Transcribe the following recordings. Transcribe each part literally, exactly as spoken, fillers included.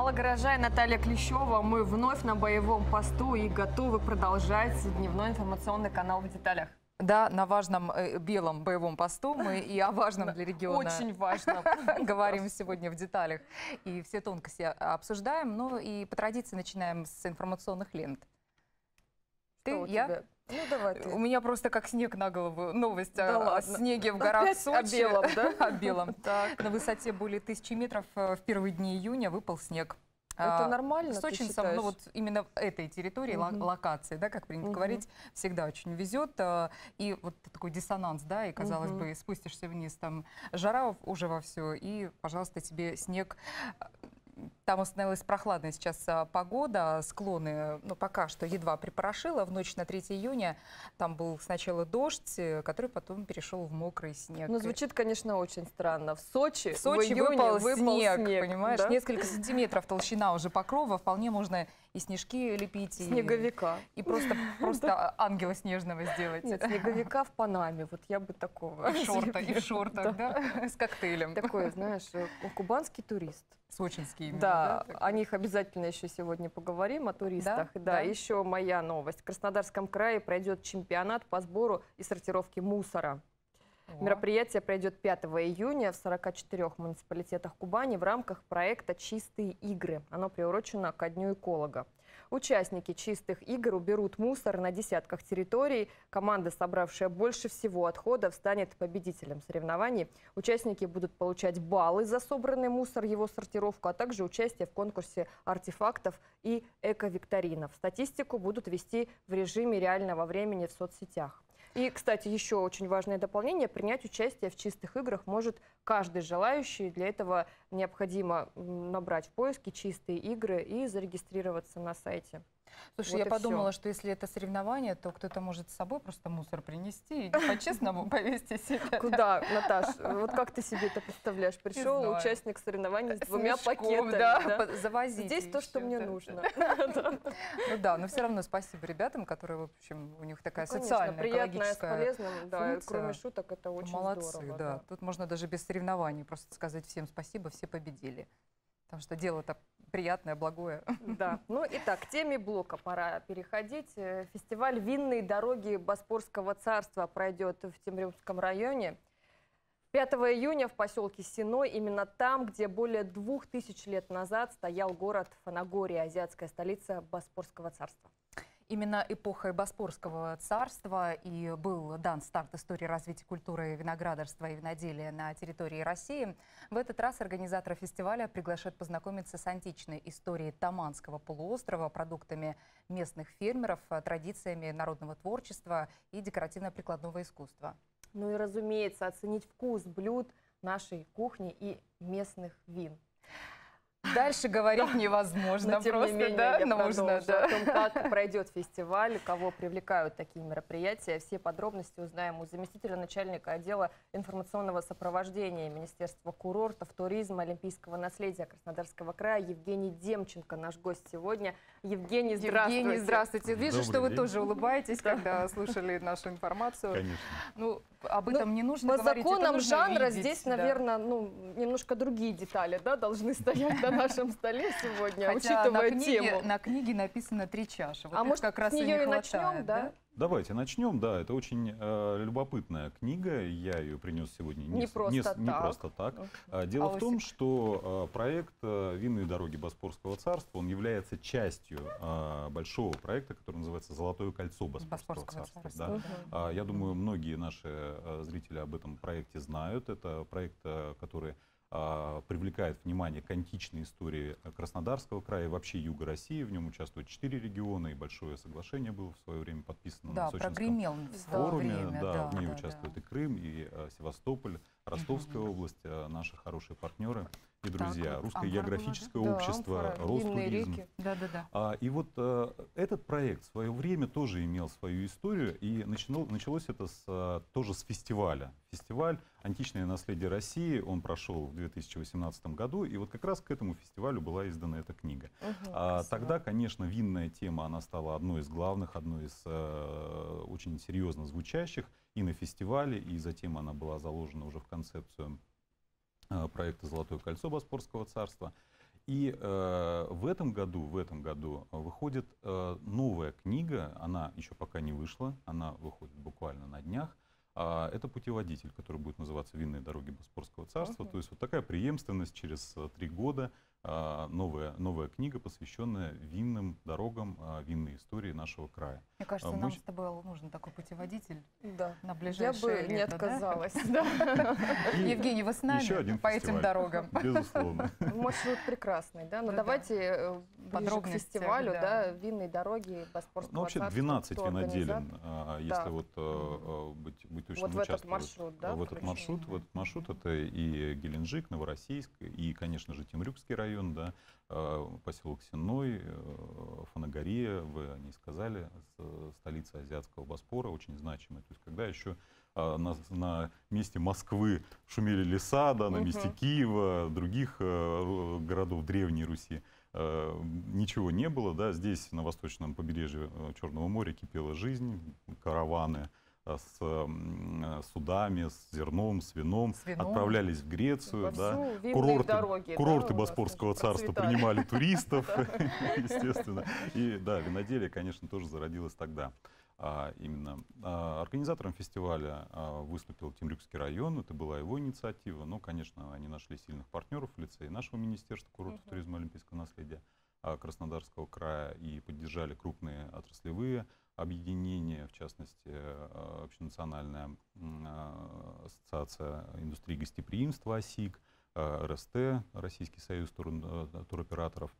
Алла Горожа и Наталья Клещева. Мы вновь на боевом посту и готовы продолжать дневной информационный канал «В деталях». Да, на важном э, белом боевом посту мы и о важном для региона Очень важно. говорим сегодня в деталях. И все тонкости обсуждаем. Ну и по традиции начинаем с информационных лент. Ты, я? Ну, давай ты. У меня просто как снег на голову новость Да о, о ладно. снеге в горах Опять Сочи. о белом, да? О белом. Так. На высоте более тысячи метров в первые дни июня выпал снег. Это А, нормально, ты сочинцам, ну считаешь? вот именно в этой территории, Мгм. ло- локации, да, как принято Мгм. говорить, всегда очень везет. а, И вот такой диссонанс, да, и, казалось Мгм. бы, спустишься вниз, там жара уже вовсю, и, пожалуйста, тебе снег. Там установилась прохладная сейчас а, погода, склоны, ну, пока что едва припорошило. В ночь на третье июня там был сначала дождь, э, который потом перешел в мокрый снег. Ну, звучит, конечно, очень странно. В Сочи, В Сочи июне выпал, выпал снег, снег, понимаешь? да? Несколько сантиметров толщина уже покрова. Вполне можно и снежки лепить, и, Снеговика. и просто, просто ангела снежного сделать. Нет, снеговика в Панаме. Вот я бы такого. И в шортах, и в шортах, да, с коктейлем. Такой, знаешь, э, кубанский турист. Сочинский именно, Да, да? о них обязательно еще сегодня поговорим, о туристах. Да? Да, Да. еще моя новость. В Краснодарском крае пройдет чемпионат по сбору и сортировке мусора. О. Мероприятие пройдет пятого июня в сорока четырёх муниципалитетах Кубани в рамках проекта «Чистые игры». Оно приурочено ко Дню эколога. Участники «Чистых игр» уберут мусор на десятках территорий. Команда, собравшая больше всего отходов, станет победителем соревнований. Участники будут получать баллы за собранный мусор, его сортировку, а также участие в конкурсе артефактов и эко-викторинов. Статистику будут вести в режиме реального времени в соцсетях. И, кстати, еще очень важное дополнение. Принять участие в «Чистых играх» может каждый желающий. Для этого необходимо м, набрать в поиске «Чистые игры» и зарегистрироваться на сайте. Слушай, Вот я и подумала, всё. что если это соревнование, то кто-то может с собой просто мусор принести и по-честному повести себя. Куда, Наташ? Вот как ты себе это представляешь? Пришел знаю. участник соревнований с С двумя мешком, пакетами. да, да? по- завозите Здесь то, что еще, мне да, нужно. да. Ну да, но все равно спасибо ребятам, которые, в общем, у них такая Ну, конечно, социальная, приятное с экологическая полезным, да, и функция. кроме шуток, это очень Молодцы, здорово. да. да. Тут можно даже без соревнований просто сказать всем спасибо, все победили. Потому что дело-то приятное, благое. Да. Ну, итак, к теме блока пора переходить. Э, Фестиваль «Винные дороги Боспорского царства» пройдет в Темрюкском районе. пятого июня в поселке Синой, именно там, где более двух тысяч лет назад стоял город Фанагория, азиатская столица Боспорского царства. Именно эпохой Боспорского царства и был дан старт истории развития культуры виноградарства и виноделия на территории России. В этот раз организаторы фестиваля приглашают познакомиться с античной историей Таманского полуострова, продуктами местных фермеров, традициями народного творчества и декоративно-прикладного искусства. Ну и, разумеется, оценить вкус блюд нашей кухни и местных вин. Дальше говорить невозможно, Но, тем не просто, менее, да, я нужно, продолжу да. о том, как пройдет фестиваль, кого привлекают такие мероприятия. Все подробности узнаем у заместителя начальника отдела информационного сопровождения Министерства курортов, туризма, олимпийского наследия Краснодарского края Евгений Демченко, наш гость сегодня. Евгений, здравствуйте. Евгений, здравствуйте. Вижу, Добрый что вы день. тоже улыбаетесь, когда слушали нашу информацию. Конечно. Ну, об Ну, этом не нужно По говорить. это законам нужно жанра видеть, здесь, да. наверное, ну, немножко другие детали, да, должны стоять на нашем столе сегодня, Хотя учитывая на книге, тему. на книге написано три чаши. Вот А их может, как раз с и нее не и начнем, хватает, да? Давайте начнем. Да, это очень э, любопытная книга. Я ее принес сегодня не, Не с- просто не, с- не так. просто так. Мгм. А, Дело А в том, Осип? что э, проект э, «Винные дороги Боспорского царства» он является частью э, большого проекта, который называется «Золотое кольцо Боспорского, Боспорского царства». царства. Да. Мгм. А, Я думаю, многие наши э, зрители об этом проекте знают. Это проект, э, который а, привлекает внимание к античной истории Краснодарского края и вообще Юга России. В нем участвуют четыре региона, и большое соглашение было в свое время подписано Да, на Сочинском прогремел в свое форуме. время. Да, Да, в ней да, участвует да. и Крым, и э, Севастополь, Ростовская область, э, наши хорошие партнеры и друзья. Так, Русское Амфора географическое Да, общество, Амфора, винные Ростуризм. реки. Да, да, да. А, и вот э, этот проект в свое время тоже имел свою историю, и начинал, началось это с, э, тоже с фестиваля. Фестиваль «Античное наследие России», он прошел в две тысячи восемнадцатом году, и вот как раз к этому фестивалю была издана эта книга. Мгм, А, спасибо. тогда, конечно, винная тема, она стала одной из главных, одной из э, очень серьезно звучащих и на фестивале, и затем она была заложена уже в концепцию э, проекта «Золотое кольцо Боспорского царства». И э, в этом году, в этом году выходит э, новая книга, она еще пока не вышла, она выходит буквально на днях. А, это путеводитель, который будет называться «Винные дороги Боспорского царства». Uh-huh. То есть вот такая преемственность через три года. Новая, новая книга, посвященная винным дорогам, винной истории нашего края. Мне кажется, Мы... нам с тобой нужен такой путеводитель да. на ближайшее Я бы лето, не отказалась. Да? Да. Евгений, вы с нами Еще один по фестиваль. Этим дорогам? Безусловно. Маршрут прекрасный, да? Но да, давайте ближе к фестивалю, да. да, винные дороги Боспорского Ну, вообще царства. двенадцать виноделин, если да. вот угу. быть, быть точно вот в этот маршрут, да? В этот маршрут, в этот маршрут это и Геленджик, Новороссийск, и, конечно же, Темрюкский район, да, поселок Сенной, Фанагория, вы о ней сказали, столица азиатского Боспора, очень значимая. То есть когда еще на, на месте Москвы шумели леса, да, на месте uh-huh. Киева, других городов Древней Руси, ничего не было, да, здесь на восточном побережье Черного моря кипела жизнь, караваны с судами, с зерном, с вином, с вином. Отправлялись в Грецию. Да. Курорты, дороги, курорты да, Боспорского царства принимали туристов, естественно. И да, виноделие, конечно, тоже зародилось тогда. А, именно а, организатором фестиваля а, выступил Темрюкский район, это была его инициатива, но, конечно, они нашли сильных партнеров в лице и нашего Министерства курортов, uh-huh. туризма и олимпийского наследия а, Краснодарского края, и поддержали крупные отраслевые объединения, в частности, общенациональная ассоциация индустрии гостеприимства ОСИГ, эр эс тэ, Российский союз тур, туроператоров.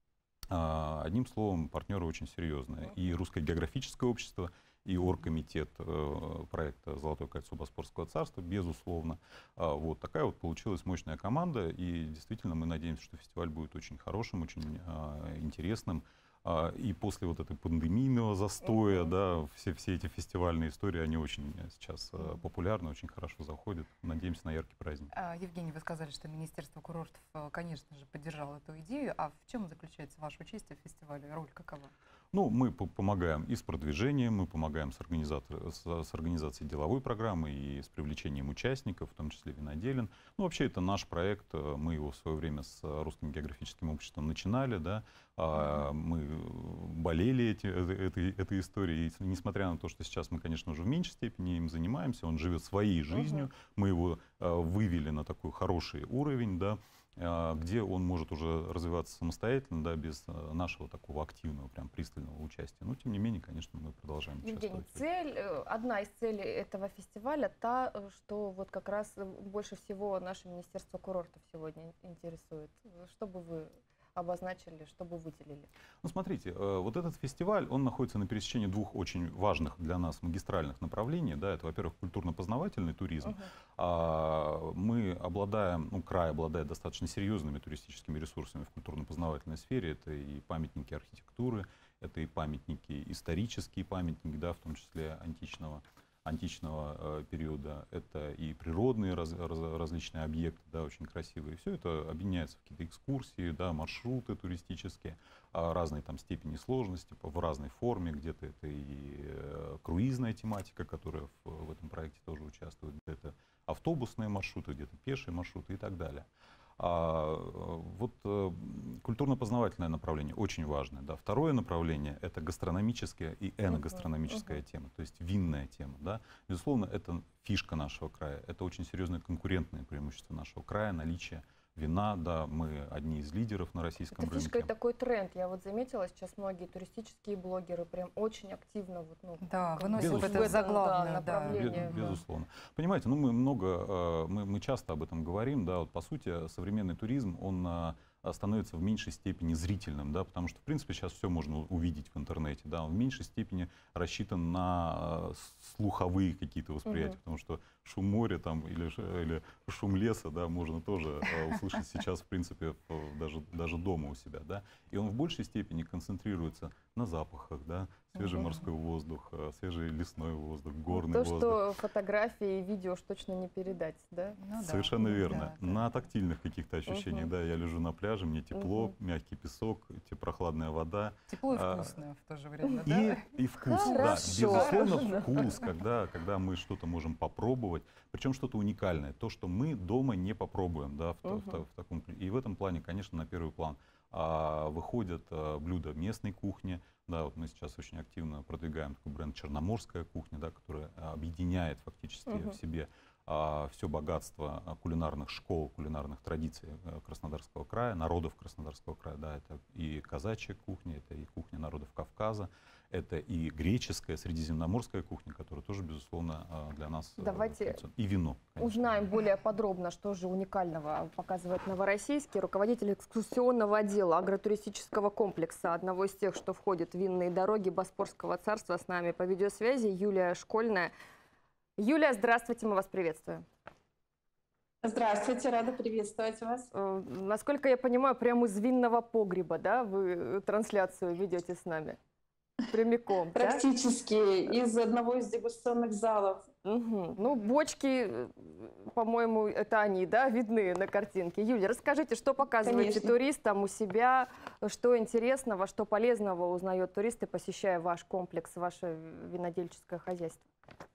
Одним словом, партнеры очень серьезные. И Русское географическое общество, и оргкомитет проекта «Золотое кольцо Боспорского царства», безусловно. Вот такая вот получилась мощная команда, и действительно мы надеемся, что фестиваль будет очень хорошим, очень интересным. И после вот этой пандемийного застоя, uh-huh. да, все, все эти фестивальные истории, они очень сейчас uh-huh. популярны, очень хорошо заходят. Надеемся на яркий праздник. А, Евгений, вы сказали, что Министерство курортов, конечно же, поддержало эту идею. А в чем заключается ваше участие в фестивале? Роль какова? Ну, мы помогаем и с продвижением, мы помогаем с, с, с организацией деловой программы и с привлечением участников, в том числе виноделин. Ну, вообще, это наш проект. Мы его в свое время с Русским географическим обществом начинали, да. Mm-hmm. Мы болели эти, этой, этой историей. И несмотря на то, что сейчас мы, конечно, уже в меньшей степени им занимаемся, он живет своей жизнью. Mm-hmm. Мы его вывели на такой хороший уровень, да, где он может уже развиваться самостоятельно, да, без нашего такого активного, прям пристального участия. Но, тем не менее, конечно, мы продолжаем Евгений, участвовать. цель, одна из целей этого фестиваля та, что вот как раз больше всего наше Министерство курортов сегодня интересует. Что бы вы обозначили, чтобы выделили? Ну, смотрите, вот этот фестиваль, он находится на пересечении двух очень важных для нас магистральных направлений. Да, это, во-первых, культурно-познавательный туризм. Uh-huh. А, мы обладаем, ну, край обладает достаточно серьезными туристическими ресурсами в культурно-познавательной сфере. Это и памятники архитектуры, это и памятники, исторические памятники, да, в том числе античного античного э, периода, это и природные раз, раз, различные объекты, да, очень красивые. Все это объединяется в какие-то экскурсии, да, маршруты туристические, э, разной там степени сложности, в разной форме. Где-то это и э, круизная тематика, которая в, в этом проекте тоже участвует, где-то автобусные маршруты, где-то пешие маршруты и так далее. А, вот э, культурно-познавательное направление очень важное. Да. Второе направление — это гастрономическая и эногастрономическая uh-huh. тема, то есть винная тема. Да. Безусловно, это фишка нашего края, это очень серьезное конкурентное преимущество нашего края, наличие вина, да, мы одни из лидеров на российском это рынке. Фишка и такой тренд. Я вот заметила, сейчас многие туристические блогеры прям очень активно вот, ну, да, выносят вот это заглавное, да, направление. Без, безусловно. Понимаете, ну мы много, мы, мы часто об этом говорим, да, вот по сути современный туризм, он становится в меньшей степени зрительным, да, потому что, в принципе, сейчас все можно увидеть в интернете, да, он в меньшей степени рассчитан на слуховые какие-то восприятия, угу. потому что шум моря там или, или шум леса, да, можно тоже услышать сейчас, в принципе, даже, даже дома у себя, да, и он в большей степени концентрируется на запахах, да, свежий Здорово. морской воздух, э, свежий лесной воздух, горный То, воздух. что фотографии и видео уж точно не передать, да? Ну да, Совершенно да, верно. да. На тактильных каких-то ощущениях, Мгм. да, я лежу на пляже, мне тепло, Мгм. мягкий песок, те- прохладная вода. Тепло и А, вкусно в то же время, И, да? и вкус, да, Хорошо. безусловно, вкус, когда, когда мы что-то можем попробовать, причем что-то уникальное, то, что мы дома не попробуем, да, в, та- в та- Мгм. в таком, ключе. И в этом плане, конечно, на первый план а, выходят а, блюда местной кухни. Да, вот мы сейчас очень активно продвигаем такой бренд «Черноморская кухня», да, которая а, объединяет фактически Мгм. в себе все богатство а, кулинарных школ, кулинарных традиций а, Краснодарского края, народов Краснодарского края. Да, это и казачья кухня, это и кухня народов Кавказа, это и греческая, средиземноморская кухня, которая тоже, безусловно, а, для нас а, Давайте традиционна. И вино. конечно. Узнаем более подробно, что же уникального показывает Новороссийский. Руководитель экскурсионного отдела агротуристического комплекса, одного из тех, что входит в винные дороги Боспорского царства, с нами по видеосвязи Юлия Школьная. Юлия, здравствуйте, мы вас приветствуем. Здравствуйте, рада приветствовать вас. Э, Насколько я понимаю, прямо из винного погреба, да, вы трансляцию ведете с нами? Прямиком, да? Практически из одного из дегустационных залов. Мгм. Ну, бочки, э, по-моему, это они, да, видны на картинке. Юля, расскажите, что показываете Конечно. туристам у себя, что интересного, что полезного узнает туристы, посещая ваш комплекс, ваше винодельческое хозяйство?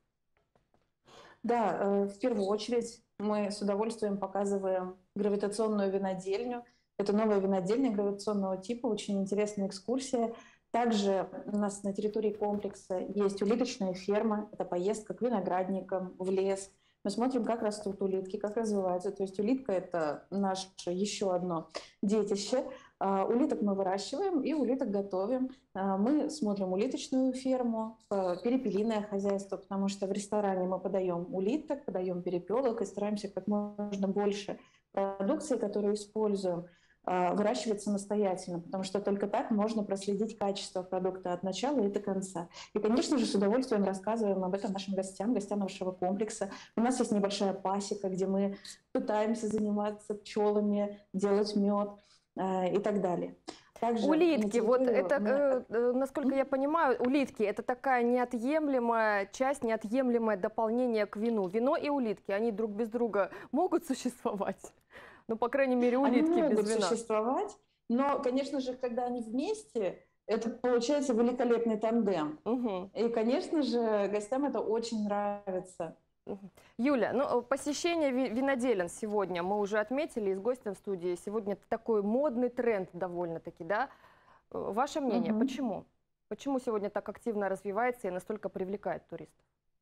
Да, э, в первую очередь мы с удовольствием показываем гравитационную винодельню. Это новая винодельня гравитационного типа, очень интересная экскурсия. Также у нас на территории комплекса есть улиточная ферма, это поездка к виноградникам, в лес. Мы смотрим, как растут улитки, как развиваются. То есть улитка — это наше еще одно детище. А, Улиток мы выращиваем и улиток готовим. А, Мы смотрим улиточную ферму, э, перепелиное хозяйство, потому что в ресторане мы подаем улиток, подаем перепелок и стараемся как можно больше продукции, которую используем, а, выращивать самостоятельно, потому что только так можно проследить качество продукта от начала и до конца. И, конечно же, с удовольствием рассказываем об этом нашим гостям, гостям нашего комплекса. У нас есть небольшая пасека, где мы пытаемся заниматься пчелами, делать мед э, и так далее. Также на Улитки, вот территорию это, мы- э, э, насколько я понимаю, улитки — это такая неотъемлемая часть, неотъемлемое дополнение к вину. Вино и улитки, они друг без друга могут существовать? Ну, по крайней мере, Они улитки могут без вина. существовать, но, конечно же, когда они вместе, это получается великолепный тандем. Мгм. И, конечно же, гостям это очень нравится. Юля, ну, посещение ви- виноделен сегодня мы уже отметили и с гостем в студии. Сегодня это такой модный тренд довольно-таки, да? Э, Ваше мнение, Мгм. почему? Почему сегодня так активно развивается и настолько привлекает туристов?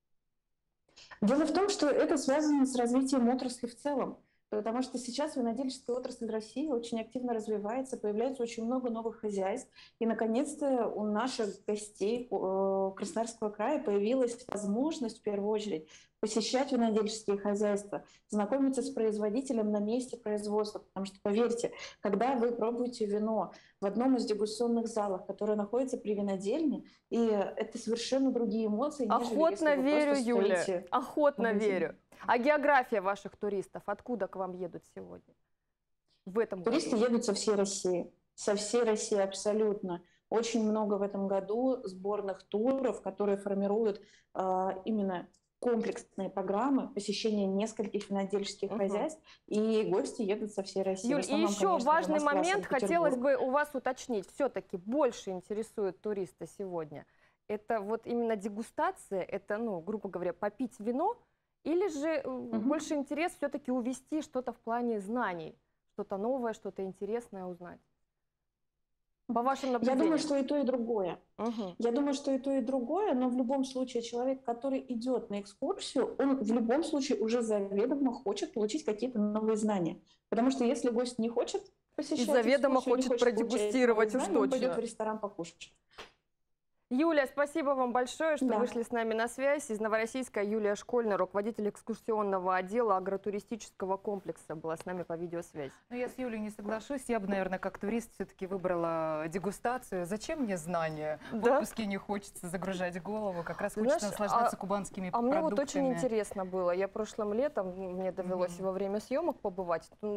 Дело в том, что это связано с развитием отрасли в целом. Потому что сейчас винодельческая отрасль России очень активно развивается, появляется очень много новых хозяйств. И, наконец-то, у наших гостей э, Краснодарского края появилась возможность, в первую очередь, посещать винодельческие хозяйства, знакомиться с производителем на месте производства. Потому что, поверьте, когда вы пробуете вино в одном из дегустационных залов, который находится при винодельне, и это совершенно другие эмоции, нежели Охотно если вы верю, просто Юля, стоите охотно в магазине. верю. А география ваших туристов, откуда к вам едут сегодня? В этом году? Туристы едут со всей России. Со всей России абсолютно. Очень много в этом году сборных туров, которые формируют э, именно комплексные программы посещения нескольких винодельческих Мгм. хозяйств, и гости едут со всей России. В Юль, и основном, еще конечно, важный Москва, момент Санкт-Петербург. хотелось бы у вас уточнить. Все-таки больше интересует туриста сегодня. Это вот именно дегустация, это, ну, грубо говоря, попить вино, или же э, Мгм. больше интерес все-таки увести что-то в плане знаний, что-то новое, что-то интересное узнать? По вашим Я наблюдениям. думаю, что и то, и другое. Мгм. Я думаю, что и то, и другое, но в любом случае человек, который идет на экскурсию, он в любом случае уже заведомо хочет получить какие-то новые знания. Потому что если гость не хочет посещать заведомо экскурсию, не хочет получать продегустировать новые уж знания, он пойдет точно. в ресторан покушать. Юля, спасибо вам большое, что Да. вышли с нами на связь. Из Новороссийска Юлия Школьная, руководитель экскурсионного отдела агротуристического комплекса, была с нами по видеосвязи. Ну, я с Юлей не соглашусь. Я бы, наверное, как турист все-таки выбрала дегустацию. Зачем мне знания? В Да? отпуске не хочется загружать голову. Как раз Ты хочется знаешь, наслаждаться а- кубанскими А мне вот продуктами. очень интересно было. Я прошлым летом, мне довелось Мгм. во время съемок побывать. м,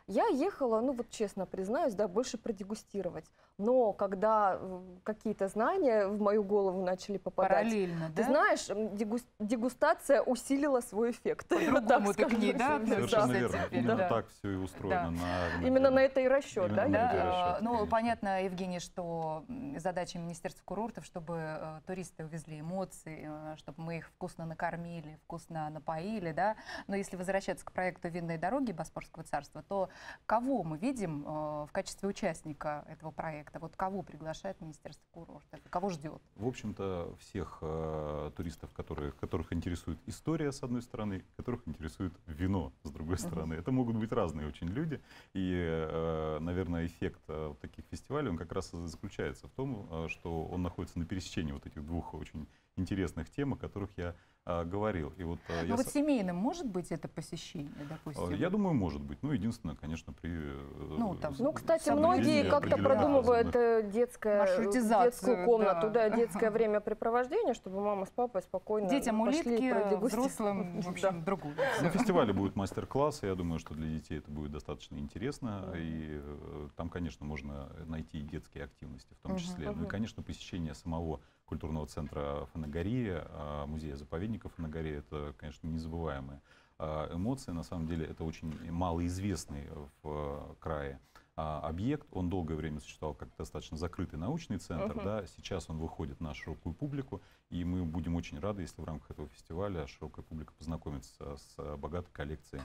Я ехала, ну вот честно признаюсь, да, больше продегустировать. Но когда э, какие-то знания в мою голову начали попадать, Параллельно, ты да? знаешь, м, дегус- дегустация усилила свой эффект. По-другому ты к ней, да, скажем. Совершенно Да. верно. теперь, Именно да. так все и устроено. Да. на Именно на виноделе. это и расчет, Именно да? на Да, это и э, расчет, ну, конечно. понятно, Евгений, что м, задача Министерства курортов, чтобы э, туристы увезли эмоции, э, чтобы мы их вкусно накормили, вкусно напоили, да. Но если возвращаться к проекту «Винные дороги» Боспорского царства, то кого мы видим э, в качестве участника этого проекта? Вот кого приглашает Министерство курортов? Кого ждет? В общем-то, всех э, туристов, которые, которых интересует история, с одной стороны, которых интересует вино, с другой стороны. Это могут быть разные очень люди. И, э, наверное, эффект э, вот таких фестивалей, он как раз и заключается в том, э, что он находится на пересечении вот этих двух очень интересных тем, о которых я э, говорил. И вот, э, Ну я вот с- семейным может быть это посещение, допустим? э, я думаю, может быть. Ну, единственное, конечно, при... э, Ну, там, Ну, кстати, Соблюдение многие как-то определенных продумывают разумных- э, детское, Маршрутизацию, детскую комнату, да. да, детское времяпрепровождение, чтобы мама с папой спокойно Детям пошли улитки, продегустировать. взрослым, в общем, другую. На фестивале будут мастер-классы, я думаю, что для детей это будет достаточно интересно. И э, там, конечно, можно найти и детские активности в том Мгм, числе. Ну и, мгм. конечно, посещение самого культурного центра Фанагория, а, музея-заповедника Фанагория, это, конечно, незабываемые а, эмоции. На самом деле это очень малоизвестный в э, крае а, объект. Он долгое время существовал как достаточно закрытый научный центр. Мгм. Да. Сейчас он выходит на широкую публику, и мы будем очень рады, если в рамках этого фестиваля широкая публика познакомится с э, богатой коллекцией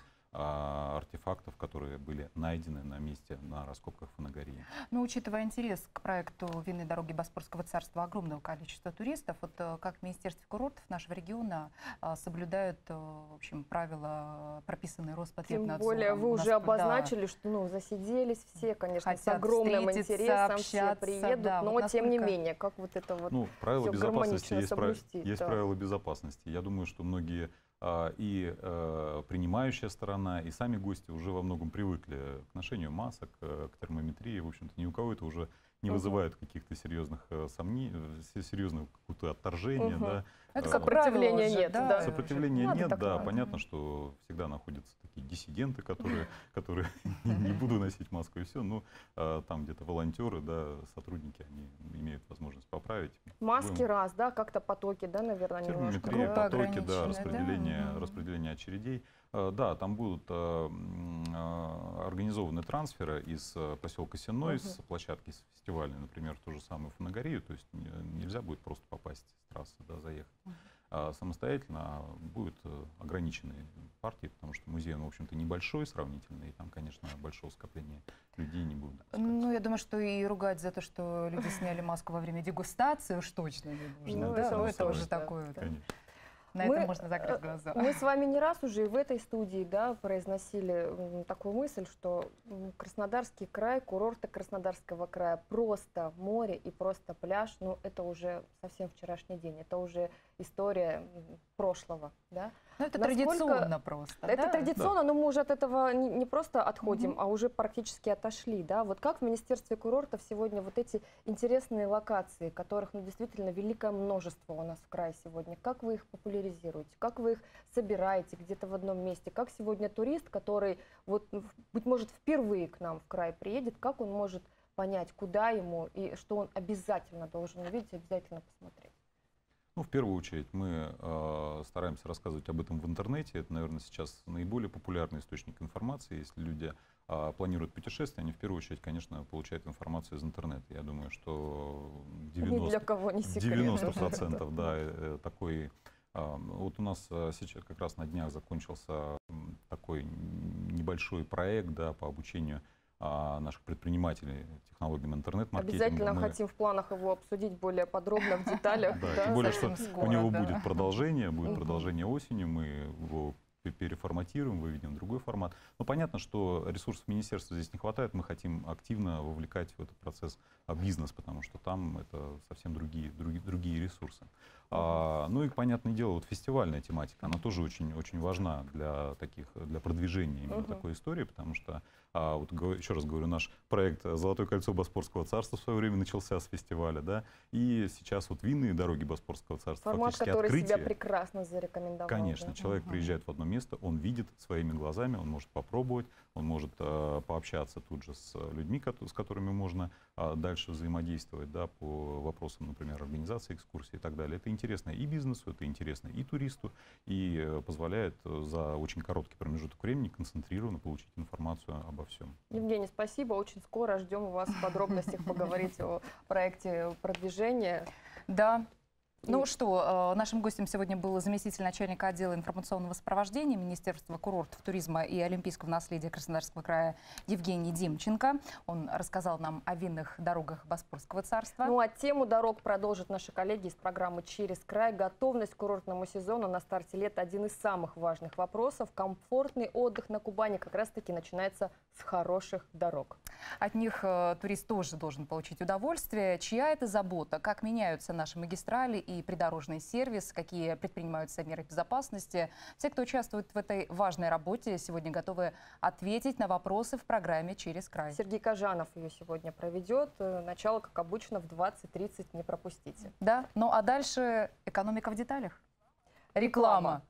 а, артефактов, которые были найдены на месте, на раскопках Фанагории. Но учитывая интерес к проекту «Винные дороги Боспорского царства» огромного количества туристов, вот э, как в Министерстве курортов нашего региона э, соблюдают, э, в общем, правила, прописанные Тем Роспотребнадзором? более вы У нас, уже да, обозначили, что ну, засиделись все, конечно, с Хотят огромным встретиться, интересом, все общаться, приедут, да, но вот тем не насколько- менее, как вот это вот... Ну, правила всё безопасности гармонично есть, прав- соблюсти, есть да. правила безопасности. Я думаю, что многие а, и э, принимающая сторона, и сами гости уже во многом привыкли к ношению масок, э, к термометрии. В общем-то, ни у кого это уже не Мгм. вызывает каких-то серьезных э, сомнений, э, серьезного какого-то отторжения. Мгм. Да. Это Э, как правило Сопротивления уже, нет, да. Сопротивления Надо нет, так да, надо. понятно, что всегда находятся такие диссиденты, которые, которые не буду носить маску и все, но а, там где-то волонтеры, да, сотрудники, они имеют возможность поправить. Маски Будем- раз, да, как-то потоки, да, наверное, немножко. Термометрия, Группа да? потоки, ограниченная, да, да? распределение, Мгм. распределение очередей. А, Да, там будут а, м, а, организованы трансферы из а, поселка Сенной, с Мгм. площадки с фестиваля, например, в ту же самую Фанагорию, то есть не- нельзя будет просто попасть с трассы, да, заехать. Мгм. А самостоятельно будут э, ограниченные партии, потому что музей, он, в общем-то, небольшой сравнительно, и там, конечно, большого скопления людей не будет. допускаться. Ну, я думаю, что и ругать за то, что люди сняли маску во время дегустации, уж точно не нужно. Ну, да? это Ну, само это уже собой, да. такое. вот, Конечно. На Мы, это можно закрыть э, глаза. Мы с вами не раз уже и в этой студии, да, произносили м, такую мысль, что м, Краснодарский край, курорты Краснодарского края, просто море и просто пляж, ну, это уже совсем вчерашний день, это уже история м, прошлого, да. Ну, это насколько- традиционно просто. Это да? традиционно, но мы уже от этого не, не просто отходим, Мгм. а уже практически отошли, да. Вот как в Министерстве курортов сегодня вот эти интересные локации, которых, ну, действительно великое множество у нас в крае сегодня, как вы их популяризируете, как вы их собираете где-то в одном месте, как сегодня турист, который, вот, ну, в- быть может, впервые к нам в край приедет, как он может понять, куда ему и что он обязательно должен увидеть, обязательно посмотреть? Ну, в первую очередь, мы э, стараемся рассказывать об этом в интернете. Это, наверное, сейчас наиболее популярный источник информации. Если люди э, планируют путешествия, они в первую очередь, конечно, получают информацию из интернета. Я думаю, что Ни для девяносто кого не секрет. девяносто процентов, да, э, такой. э, Вот у нас э, сейчас как раз на днях закончился м, такой небольшой проект, да, по обучению а, наших предпринимателей технологиям интернет-маркетинга. Обязательно Мы- хотим в планах его обсудить более подробно, в деталях. Да, да. тем более, совсем что скоро, у него да. будет продолжение, будет Мгм. продолжение осенью, мы его пе- переформатируем, выведем в другой формат. Но понятно, что ресурсов министерства здесь не хватает, мы хотим активно вовлекать в этот процесс а, бизнес, потому что там это совсем другие, другие, другие ресурсы. А, ну и, понятное дело, вот фестивальная тематика, она тоже очень, очень важна для таких, для продвижения именно Мгм. такой истории, потому что, а, вот, го- еще раз говорю, наш проект «Золотое кольцо Боспорского царства» в свое время начался с фестиваля, да, и сейчас вот «Винные дороги Боспорского царства», Формат, фактически который открытие. себя прекрасно зарекомендовал. Конечно, да. человек Мгм. приезжает в одно место, он видит своими глазами, он может попробовать, он может э, пообщаться тут же с людьми, с которыми можно э, дальше взаимодействовать, да, по вопросам, например, организации экскурсии и так далее. Это интересно и бизнесу, это интересно и туристу, и э, позволяет за очень короткий промежуток времени концентрированно получить информацию обо всем. Евгений, спасибо. Очень скоро ждем у вас в подробностях поговорить о проекте продвижения. Да. Ну что, нашим гостем сегодня был заместитель начальника отдела информационного сопровождения Министерства курортов, туризма и олимпийского наследия Краснодарского края Евгений Димченко. Он рассказал нам о винных дорогах Боспорского царства. Ну а тему дорог продолжат наши коллеги из программы «Через край». Готовность к курортному сезону на старте лета – один из самых важных вопросов. Комфортный отдых на Кубани как раз-таки начинается с хороших дорог. От них э, турист тоже должен получить удовольствие. Чья это забота? Как меняются наши магистрали и придорожный сервис? Какие предпринимаются меры безопасности? Все, кто участвует в этой важной работе, сегодня готовы ответить на вопросы в программе «Через край». Сергей Кожанов ее сегодня проведет. Начало, как обычно, в двадцать тридцать. Не пропустите. Да, ну а дальше экономика в деталях. Реклама.